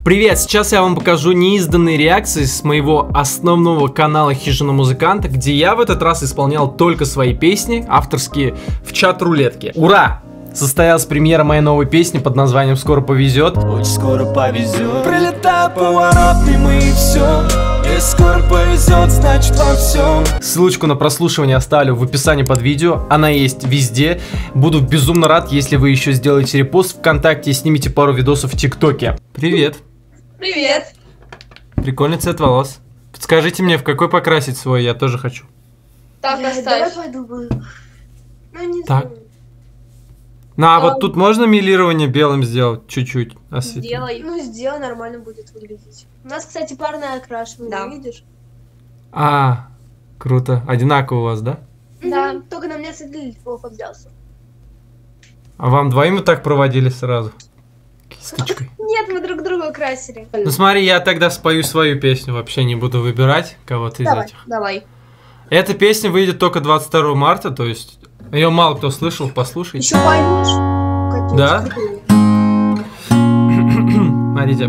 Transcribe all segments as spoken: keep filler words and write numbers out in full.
Привет, сейчас я вам покажу неизданные реакции с моего основного канала Хижина Музыканта, где я в этот раз исполнял только свои песни, авторские, в чат-рулетке. Ура! Состоялась премьера моей новой песни под названием «Скоро повезет». Очень скоро повезет. Прилетает поворот мимо и все. Если скоро повезет, значит во всем. Ссылочку на прослушивание оставлю в описании под видео. Она есть везде. Буду безумно рад, если вы еще сделаете репост ВКонтакте и снимете пару видосов в ТикТоке. Привет. Привет. Прикольный цвет волос. Подскажите мне, в какой покрасить свой, я тоже хочу. Так, Я оставь. давай подумаю. Ну, не Так. знаю. Ну а А, вот тут можно милирование белым сделать? Чуть-чуть осветить. Сделай. Ну, сделай, нормально будет выглядеть. У нас, кстати, парное окрашивание, Да. видишь? А, круто. Одинаково у вас, да? Да. Мгм. Только на мне цвет плохо взялся. А вам двоим вот так проводили сразу? Кисточкой. Нет, мы друг друга красили. Ну смотри, я тогда спою свою песню, вообще не буду выбирать кого-то из Давай. этих. Давай. Эта песня выйдет только двадцать второго марта, то есть ее мало кто слышал, послушайте. Еще поймешь? Какие Да? крутые. Смотрите.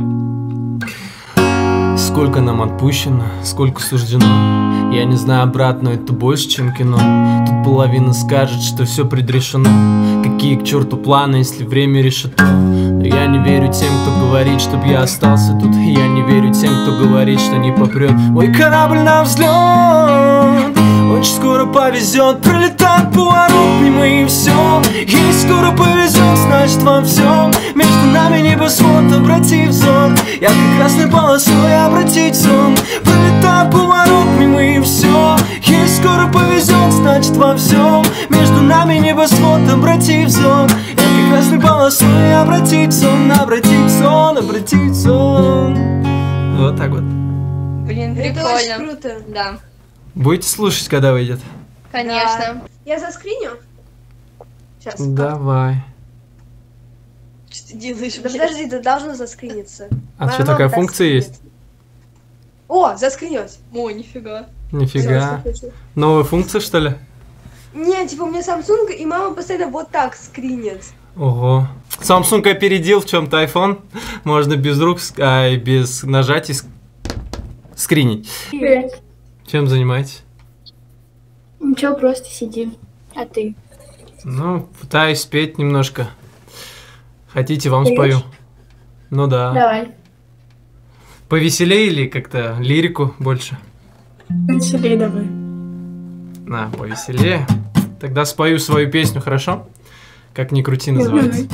Сколько нам отпущено, сколько суждено. Я не знаю, брат, но это больше, чем кино. Тут половина скажет, что все предрешено. Какие к черту планы, если время решето? Но я не верю тем, кто говорит, чтоб я остался тут. Я не верю тем, кто говорит, что не попрет мой корабль на взлет. Очень скоро повезет, пролетает поворот мимо и все. Если скоро повезет, значит во всем. Между нами небосвод, обрати взор. Яркой красной полосой обратить сон. Пролетает поворот мимо и все. Если скоро повезет, значит во всем. Между нами небосвод, обрати взор. Яркой красной полосой обратить сон. Обратить сон, обратить сон. Вот так вот. Блин, Это очень прикольно. круто. Да, Будете слушать, когда выйдет? конечно. Я заскриню? Сейчас. Давай. Что ты делаешь? Да подожди, это должно заскриниться. А Моя что, мама такая так функция скринит. есть? О, заскринилась. Ой, нифига. Нифига. Всё, что хочу. Новая функция, что ли? Не, типа у меня Samsung, и мама постоянно вот так скринит. Ого. Samsung опередил в чем-то iPhone. Можно без рук, ск- а, и без нажатий ск- скринить. Привет. Чем занимаетесь? Ничего, просто сидим. А ты? Ну, пытаюсь спеть немножко. Хотите, вам Поешь? спою? Ну да. Давай. Повеселее или как-то лирику больше? Веселей давай. На, повеселее. Тогда спою свою песню, хорошо? Как ни крути называется.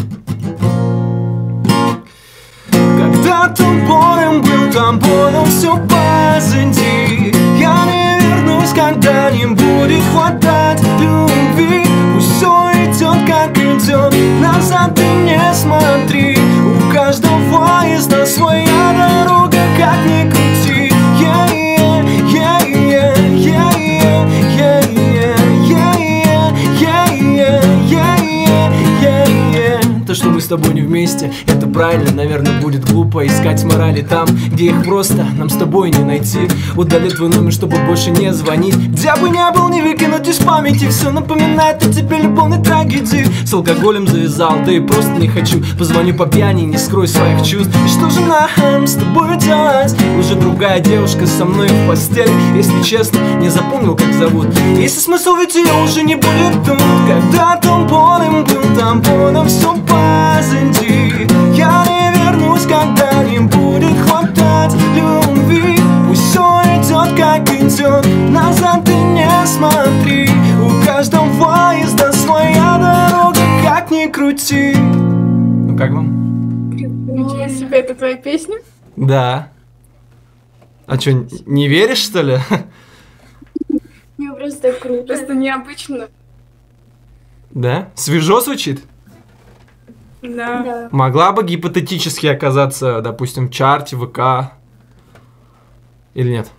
Когда-то болен был, там понял все позади. Я не вернусь, когда не будет хватать любви. Пусть все идет, как идет, назад ты не смотри. У каждого из нас своя дорога, как ни крути. Yeah, yeah, yeah, yeah, yeah, yeah, yeah, yeah, yeah, yeah, yeah, yeah. То, что мы с тобой не вместе, это правильно. Наверное, будет глупо искать морали там, где их просто нам с тобой не найти. Удали твой номер, чтобы больше не звонить. Где бы не был, не выкинуть из памяти. Все напоминает о тебе любовной трагедии. С алкоголем завязал, да и просто не хочу. Позвоню по пьяни, не скрой своих чувств. И что же нам с тобой делать? Уже другая девушка со мной в постели. Если честно, не запомнил, как зовут. Если смысл, ведь ее уже не будет тут. Когда-то он болен был, там понял все позади. Я не вернусь, когда не будет хватать любви. Пусть все идет, как идет, назад ты не смотри. У каждого из нас своя дорога, как ни крути. Ну как вам? Ничего себе, это твоя песня? Да. А что, не веришь, что ли? Мне просто круто. Просто необычно. Да? Свежо звучит? Да. Да. Могла бы гипотетически оказаться, допустим, в чарте ВК. Или нет?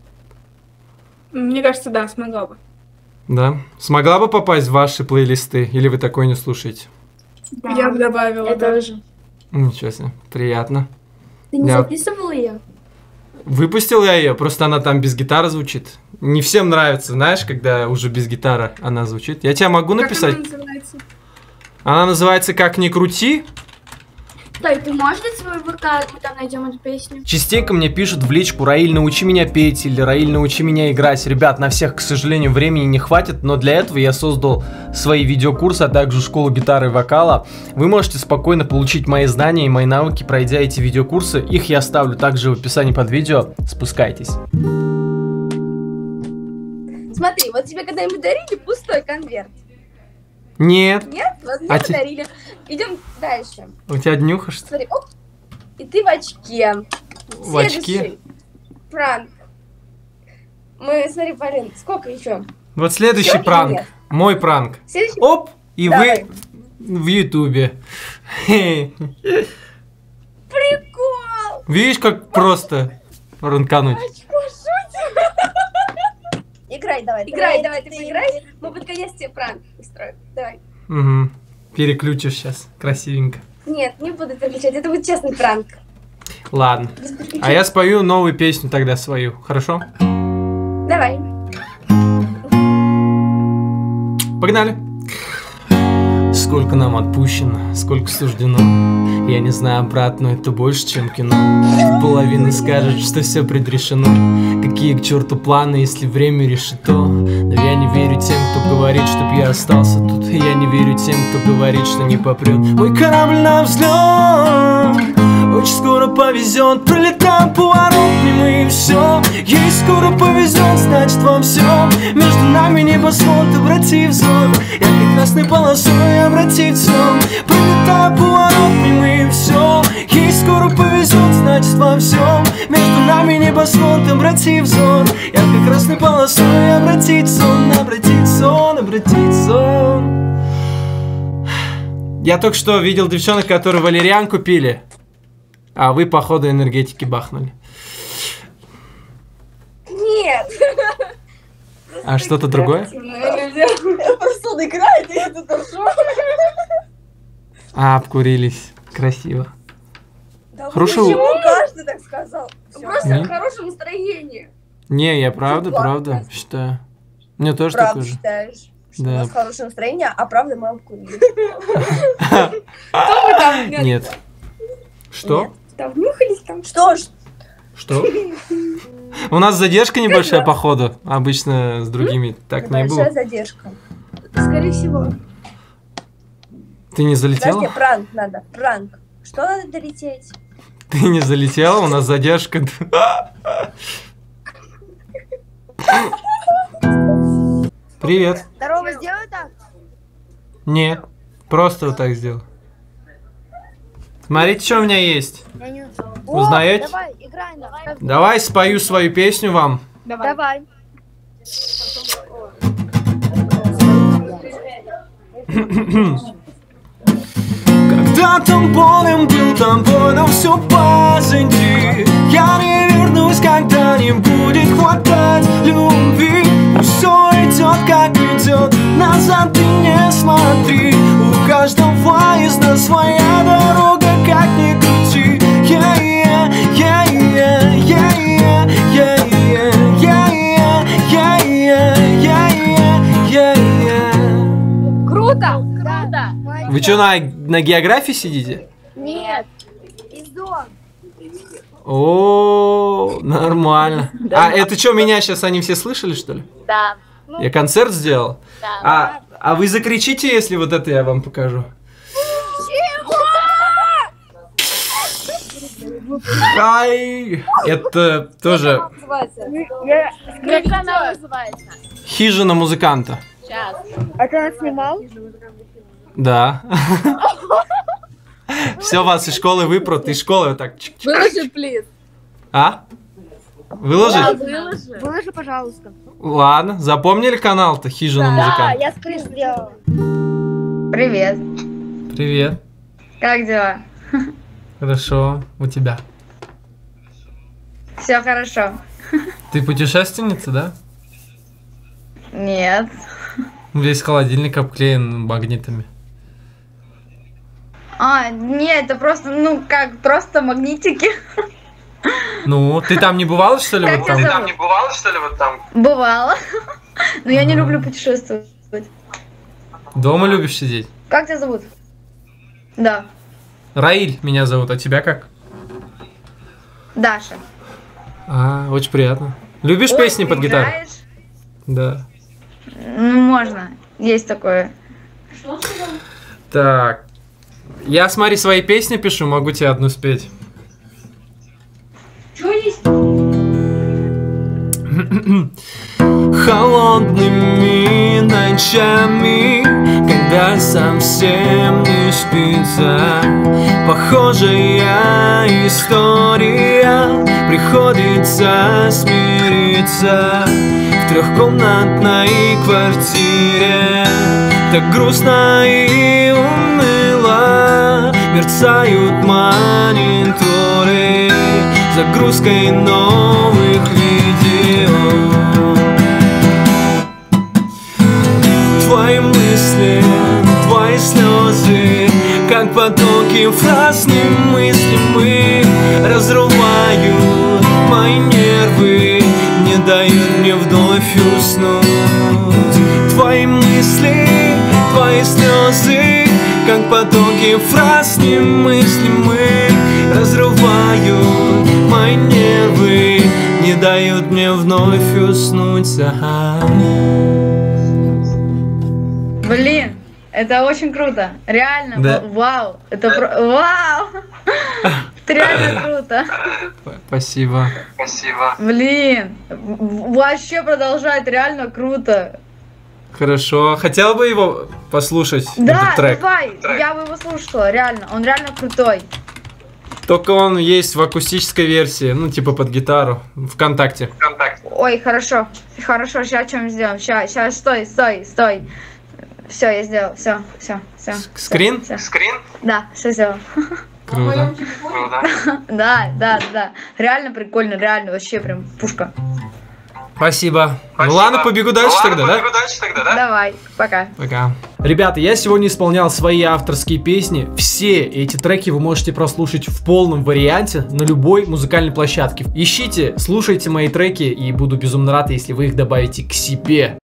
Мне кажется, да, смогла бы. Да? Смогла бы попасть в ваши плейлисты? Или вы такое не слушаете? Да. Я бы добавила. Я да. тоже. Ничего себе, приятно. Ты не Я- записывала ее? Выпустил я ее, просто она там без гитары звучит. Не всем нравится, знаешь, когда уже без гитары она звучит. Я тебе могу написать? Как она называется? Она называется «Как ни крути». Стой, ты можешь дать свой ВК, мы там найдем эту песню? Частенько мне пишут в личку: Раиль, научи меня петь, или Раиль, научи меня играть. Ребят, на всех, к сожалению, времени не хватит, но для этого я создал свои видеокурсы, а также школу гитары и вокала. Вы можете спокойно получить мои знания и мои навыки, пройдя эти видеокурсы. Их я оставлю также в описании под видео. Спускайтесь. Смотри, вот тебе когда-нибудь дарили пустой конверт? Нет. Нет? Вот мне А те- подарили. Идем дальше. У тебя днюха, что ли? Смотри, оп. И ты в очке. В очке? Следующий пранк. Мы, смотри, Полин, сколько еще? Вот следующий Всё или пранк. нет? Мой пранк. Следующий. Оп, и Давай. вы в ютубе. Хе. Прикол! Видишь, как просто ранкануть? Играй давай. Играй, давай, ты поиграй. Мы под конец тебе пранк устроим. Давай. Угу. Переключишь сейчас. Красивенько. Нет, не буду переключать. Это будет честный пранк. Ладно. Без переключения. А я спою новую песню тогда свою. Хорошо? Давай. Погнали. Сколько нам отпущено, сколько суждено. Я не знаю, брат, но это больше, чем кино. Половина скажет, что все предрешено. Какие к черту планы, если время решит то. Но я не верю тем, кто говорит, чтоб я остался тут. Я не верю тем, кто говорит, что не попрет. Мой корабль на взлет. Очень скоро повезет, пролетаем поворот мимо и все. Ей скоро повезет, значит вам все. Между нами небосвод, обрати взор. Я как красной полосой, обрати взор. Пролетаем поворот мимо и все. Ей скоро повезет, значит вам все. Между нами небосвод, обрати взор. Я как красной полосой, обратить сон, обратить сон, обратить сон. Я только что видел девчонок, которые валерьянку пили. А вы, походу, энергетики бахнули. Нет. А что-то другое? Просто он играет, и я тут ржу. А, обкурились. Красиво. Да Хорошо. почему каждый так сказал? Просто Не? в хорошем настроении. Не, я правда, Ладно. правда считаю. Мне тоже Правда такое же. считаешь, что Да. у нас хорошее настроение, а правда мы обкурили. Нет. Что? Там внюхались там. Что ж, Что? У нас задержка небольшая, походу. Обычно с другими так не большая было. задержка. Скорее всего. Ты не залетела? Подожди, пранк надо, пранк. Что надо долететь? Ты не залетела, у нас задержка. Привет. Здорово, сделай так. Не, просто вот так сделал. Смотрите, что у меня есть. Узнаете? Давай, играй нам. Давай спою свою песню вам. Давай. Когда там болен был, там больно все позади. Я не вернусь, когда не будет хватать любви. Все идет, как идет, назад ты не смотри. У каждого из нас своя дорога, как ни крути. Yeah, yeah, yeah, yeah, yeah, yeah, yeah, yeah, yeah, yeah, yeah, yeah. Круто! Круто! Вы что, на, на географии сидите? Нет. Издон. О, нормально. А это что, меня сейчас они все слышали, что ли? Да. Я концерт сделал? Да. А, а вы закричите, если вот это я вам покажу? Ай! Это тоже Как она называется? хижина музыканта. Сейчас. А ты нас снимал? Да. Все, вас из школы выпрут, из школы вот так. чик-чик. Выложи, плиз. А? Выложить? Выложи. Выложи, пожалуйста. Ладно, запомнили канал-то хижина музыканта? я скрин сделала. Привет. Привет. Как дела? Хорошо. У тебя? Все хорошо. Ты путешественница, да? Нет. Весь холодильник обклеен магнитами. А, нет, это просто, ну как, просто магнитики. Ну, ты там не бывала, что ли, Как вот тебя там? зовут? не бывала, что ли, вот там? Бывало. Но я не люблю путешествовать. Дома любишь сидеть? Как тебя зовут? Да. Раиль меня зовут, а тебя как? Даша. А, очень приятно. Любишь Ой, песни ты под гитару? играешь? Да. Ну, можно. Есть такое. Так. Я, смотри, свои песни пишу, могу тебе одну спеть. Что есть? Холодными ночами, когда совсем не спится, похожая история, приходится смириться. В трехкомнатной квартире так грустно и уныло, мерцают мониторы загрузкой новых видео. Твои мысли, твои слезы, как потоки фраз немыслимых, разрывают мои нервы, не дают мне вновь уснуть. Твои мысли, твои слезы, как потоки фраз немыслимых, разрывают мои нервы, не дают мне вновь уснуть. Ага. Блин, это очень круто. Реально, Да. вау. Это про... Вау! Это реально круто. Спасибо. Блин, в- вообще продолжать, реально круто. Хорошо. Хотел бы его послушать, Да, этот трек? давай, я бы его слушала, реально, он реально крутой. Только он есть в акустической версии, ну, типа под гитару, ВКонтакте. Ой, хорошо, хорошо, сейчас что-нибудь сделаем, сейчас, сейчас, стой, стой, стой. Все, я сделал, все, все, все. Скрин? Скрин? Да, все сделал. Круто. Да, да, да, реально прикольно, реально, вообще прям пушка. Спасибо. Ну ладно, побегу дальше тогда, да? Давай, пока. Пока. Ребята, я сегодня исполнял свои авторские песни. Все эти треки вы можете прослушать в полном варианте на любой музыкальной площадке. Ищите, слушайте мои треки, и буду безумно рад, если вы их добавите к себе.